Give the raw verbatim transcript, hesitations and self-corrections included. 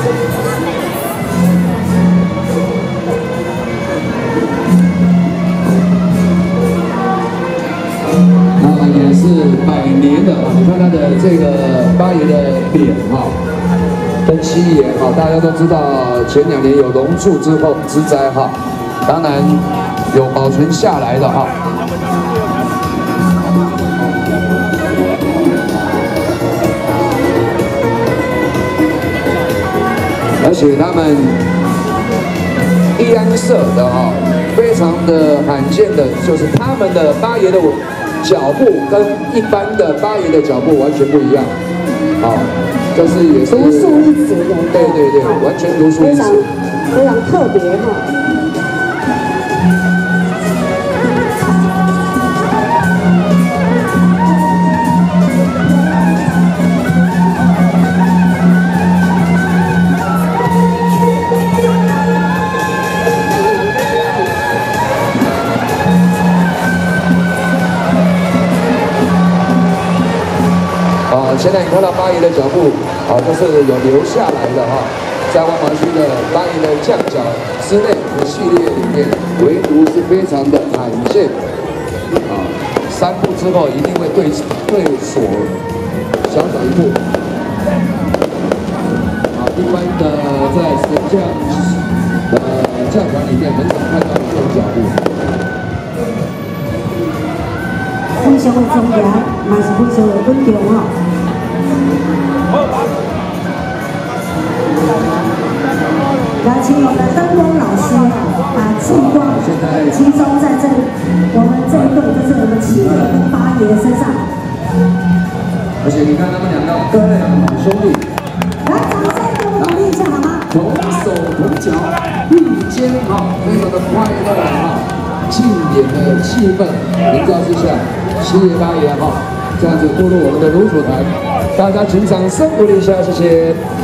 也是百年的啊！你看他的这个八爷的脸哈，跟七爷哈，大家都知道前两年有龙柱之后之灾哈，当然有保存下来的哈。而且他们一安色的哈，非常的罕见的，就是他们的八爷的脚步跟一般的八爷的脚步完全不一样，啊，这是也是独树一帜的， 对对对，完全独树一帜， 非常特别哈。现在你看到八爷的脚步，啊，都是有留下来的哈，在万华区的八爷的降脚之内的系列里面，唯独是非常的罕见，啊，三步之后一定会对对锁小小一步，啊，一般的在神将呃将团里面很少看到这种脚步。 非常的庄严，嘛是非常的稳重哈。来，请我们的灯光老师哈，把气光集中在这我们这一对，就是我们七爷跟八爷身上。 而且你看他们两个哥俩好兄弟， 来，掌声给我们鼓励一下好吗？ 同手同脚，并肩哈，非常的快乐哈，庆典的气氛营造之下，七爷八爷哈，这样子步入我们的卢楚台，大家请掌声鼓励一下，谢谢。